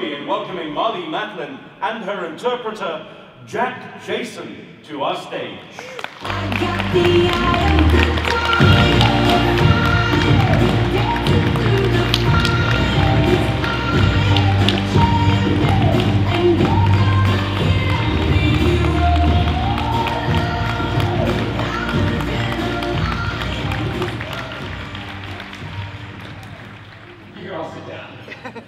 me in welcoming Marlee Matlin and her interpreter, Jack Jason, to our stage. I got the eye of the dancing through the fire, and you're gonna hear me You can all sit down.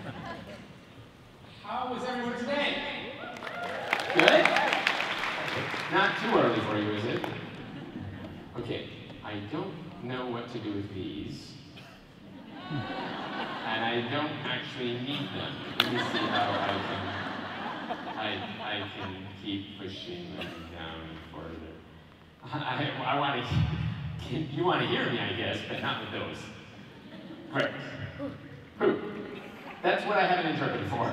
How was everyone today? Good? Not too early for you, is it? Okay, I don't know what to do with these. And I don't actually need them. Let me see how I can keep pushing them down further. I want to, you want to hear me, I guess, but not with those. Great. That's what I have an interpreter for.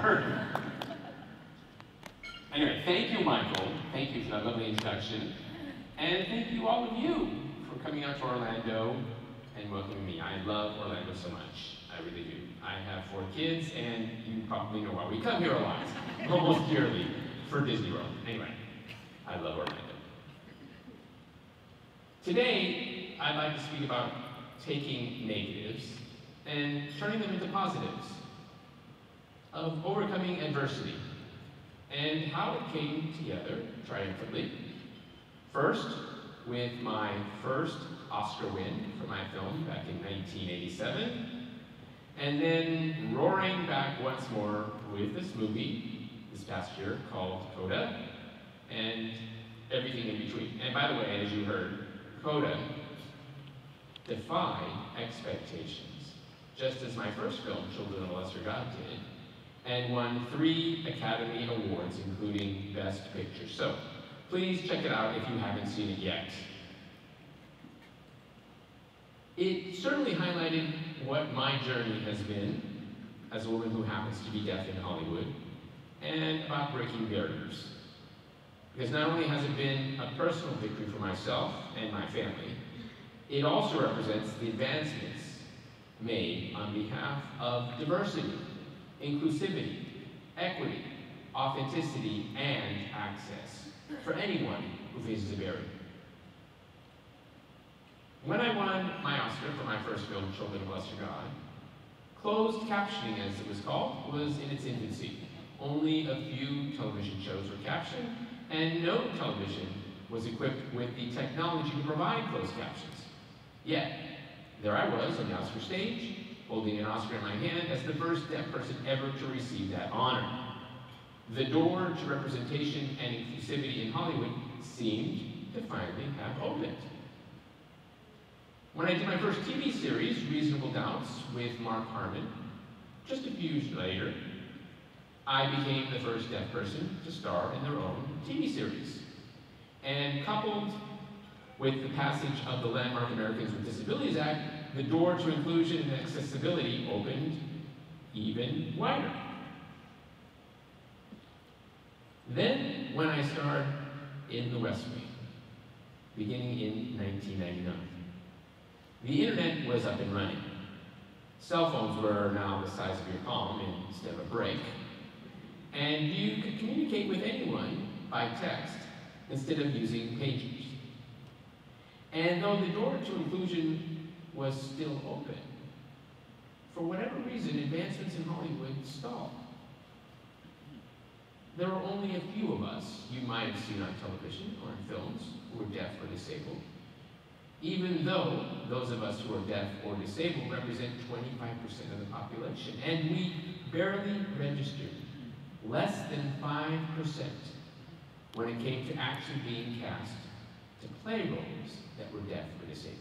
Anyway, thank you, Michael. Thank you for that lovely introduction. And thank you, all of you, for coming out to Orlando and welcoming me. I love Orlando so much. I really do. I have 4 kids, and you probably know why we come here a lot, almost yearly, for Disney World. Anyway, I love Orlando. Today, I'd like to speak about taking negatives and turning them into positives, of overcoming adversity, and how it came together triumphantly. First, with my first Oscar win for my film back in 1987, and then roaring back once more with this movie this past year called Coda, and everything in between. And by the way, as you heard, Coda defied expectations, just as my first film, Children of a Lesser God, did, and won 3 Academy Awards, including Best Picture. So, please check it out if you haven't seen it yet. It certainly highlighted what my journey has been as a woman who happens to be deaf in Hollywood, and about breaking barriers. Because not only has it been a personal victory for myself and my family, it also represents the advancements made on behalf of diversity, inclusivity, equity, authenticity, and access for anyone who faces a barrier. When I won my Oscar for my first film, Children of a Lesser God, closed captioning, as it was called, was in its infancy. Only a few television shows were captioned, and no television was equipped with the technology to provide closed captions. Yet, there I was on the Oscar stage, holding an Oscar in my hand as the first deaf person ever to receive that honor. The door to representation and inclusivity in Hollywood seemed to finally have opened. When I did my first TV series, Reasonable Doubts, with Mark Harmon, just a few years later, I became the first deaf person to star in their own TV series. And coupled with the passage of the landmark Americans with Disabilities Act, the door to inclusion and accessibility opened even wider. Then, when I starred in The West Wing, beginning in 1999, the internet was up and running. Cell phones were now the size of your palm instead of a brick, and you could communicate with anyone by text instead of using pagers. And though the door to inclusion was still open, for whatever reason, advancements in Hollywood stalled. There were only a few of us you might have seen on television or in films who were deaf or disabled, even though those of us who are deaf or disabled represent 25% of the population, and we barely registered less than 5% when it came to actually being cast to play roles that were deaf or disabled.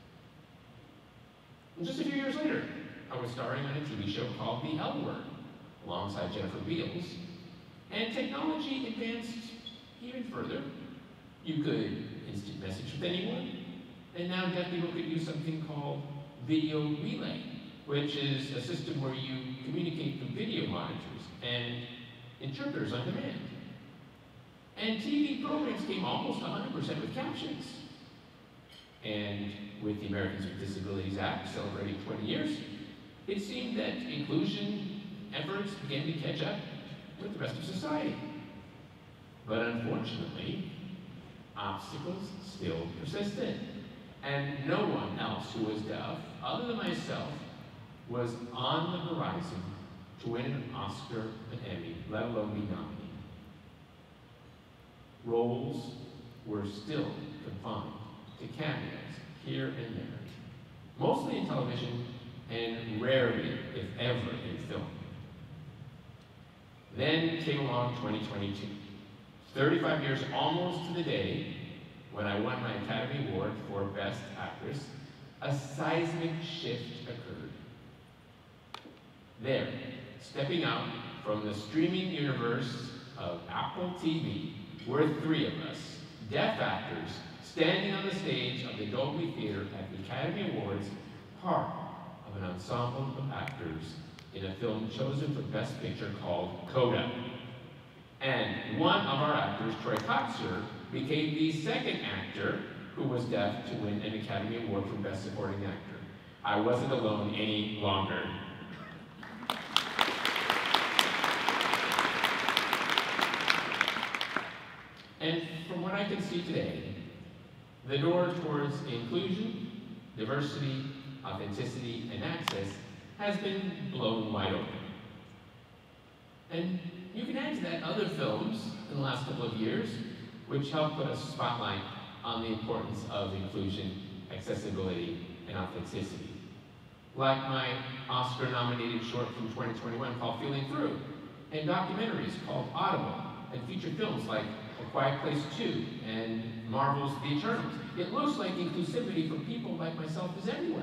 And just a few years later, I was starring on a TV show called The L Word, alongside Jennifer Beals, and technology advanced even further. You could instant message with anyone, and now deaf people could use something called video relay, which is a system where you communicate through video monitors and interpreters on demand. And TV programs came almost 100% with captions. And with the Americans with Disabilities Act celebrating 20 years, it seemed that inclusion efforts began to catch up with the rest of society. But unfortunately, obstacles still persisted, and no one else who was deaf, other than myself, was on the horizon to win an Oscar, an Emmy, let alone be nominated. Roles were still confined to cameos here and there, mostly in television and rarely, if ever, in film. Then came along 2022, 35 years almost to the day when I won my Academy Award for Best Actress. A seismic shift occurred. There, stepping out from the streaming universe of Apple TV, were three of us, deaf actors, standing on the stage of the Dolby Theater at the Academy Awards, part of an ensemble of actors in a film chosen for Best Picture called Coda. And one of our actors, Troy Kotsur, became the second actor who was deaf to win an Academy Award for Best Supporting Actor. I wasn't alone any longer. And from what I can see today, the door towards inclusion, diversity, authenticity, and access has been blown wide open. And you can add to that other films in the last couple of years, which help put a spotlight on the importance of inclusion, accessibility, and authenticity. Like my Oscar-nominated short from 2021 called Feeling Through, and documentaries called Audible, and feature films like A Quiet Place 2 and Marvel's The Eternals. It looks like inclusivity for people like myself is everywhere.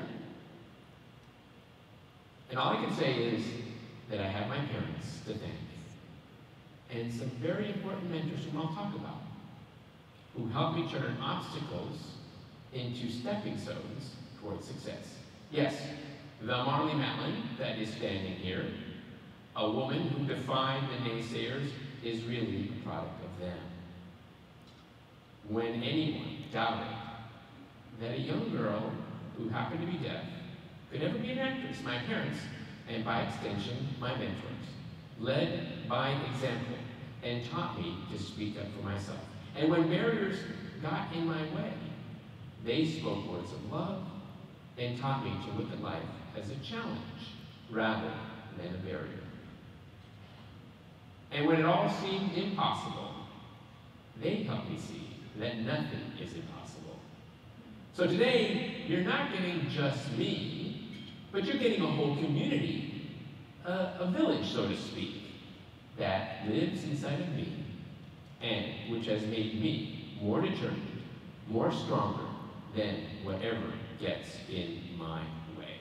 And all I can say is that I have my parents to thank, and some very important mentors whom I'll talk about, who helped me turn obstacles into stepping stones towards success. Yes, the Marlee Matlin that is standing here, a woman who defied the naysayers, is really a product of them. When anyone doubted that a young girl who happened to be deaf could ever be an actress, my parents, and by extension, my mentors, led by example and taught me to speak up for myself. And when barriers got in my way, they spoke words of love and taught me to look at life as a challenge rather than a barrier. And when it all seemed impossible, they helped me see that nothing is impossible. So today, you're not getting just me, but you're getting a whole community, a village, so to speak, that lives inside of me, and which has made me more determined, more stronger than whatever gets in my way.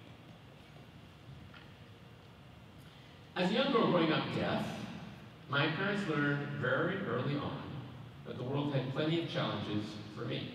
As a young girl growing up deaf, my parents learned very early on that the world had plenty of challenges for me.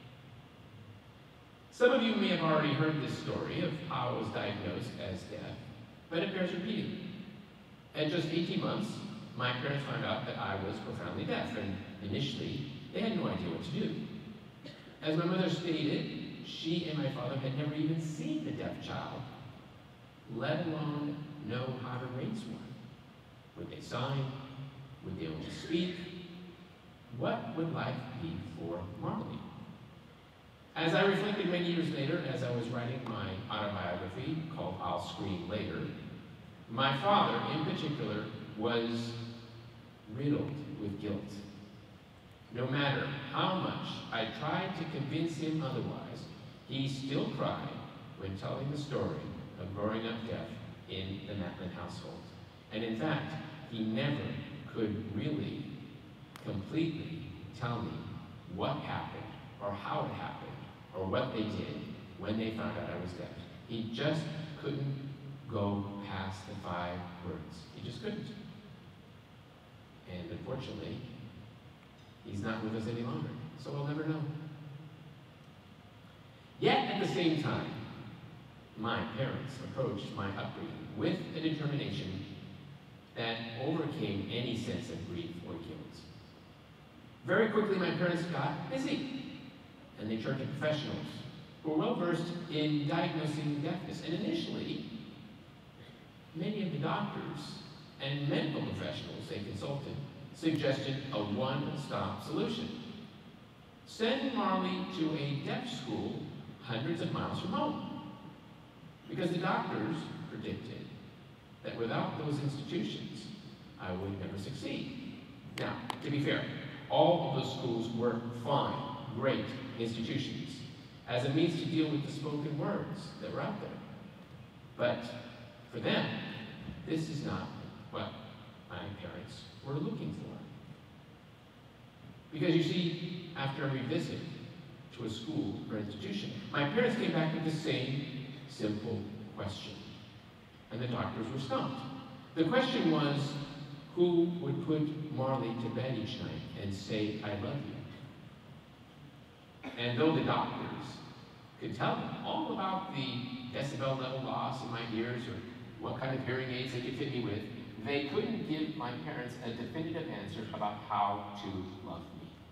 Some of you may have already heard this story of how I was diagnosed as deaf, but it bears repeating. At just 18 months, my parents found out that I was profoundly deaf, and initially, they had no idea what to do. As my mother stated, she and my father had never even seen a deaf child, let alone know how to raise one. Would they sign? Would they only speak? What would life be for Marlee? As I reflected many years later, as I was writing my autobiography called I'll Scream Later, my father, in particular, was riddled with guilt. No matter how much I tried to convince him otherwise, he still cried when telling the story of growing up deaf in the Matlin household. And in fact, he never could really completely tell me what happened, or how it happened, or what they did when they found out I was deaf. He just couldn't go past the 5 words. He just couldn't. And unfortunately, he's not with us any longer, so we'll never know. Yet at the same time, my parents approached my upbringing with a determination that overcame any sense of grief or guilt. Very quickly, my parents got busy, and they turned to professionals who were well-versed in diagnosing deafness. And initially, many of the doctors and medical professionals they consulted suggested a one-stop solution. Send Marlee to a deaf school hundreds of miles from home. Because the doctors predicted that without those institutions, I would never succeed. Now, to be fair, all of those schools were fine, great institutions as a means to deal with the spoken words that were out there. But for them, this is not what my parents were looking for. Because you see, after every visit to a school or institution, my parents came back with the same simple question. And the doctors were stumped. The question was, who would put Marlee to bed each night and say, I love you? And though the doctors could tell them all about the decibel level loss in my ears or what kind of hearing aids they could fit me with, they couldn't give my parents a definitive answer about how to love me.